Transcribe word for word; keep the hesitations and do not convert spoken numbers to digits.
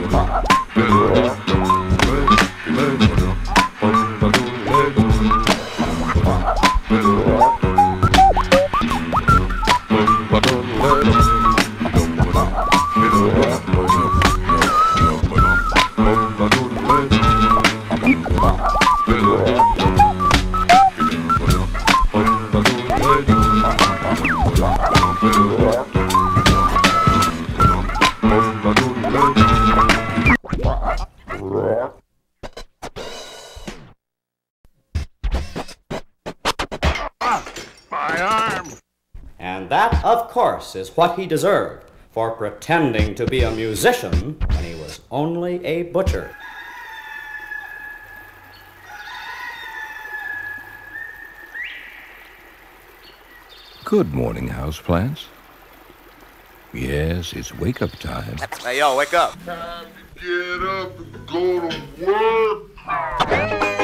And that, of course, is what he deserved for pretending to be a musician when he was only a butcher. Good morning, houseplants. Yes, it's wake-up time. Hey, yo, wake up. Time to get up and go to work.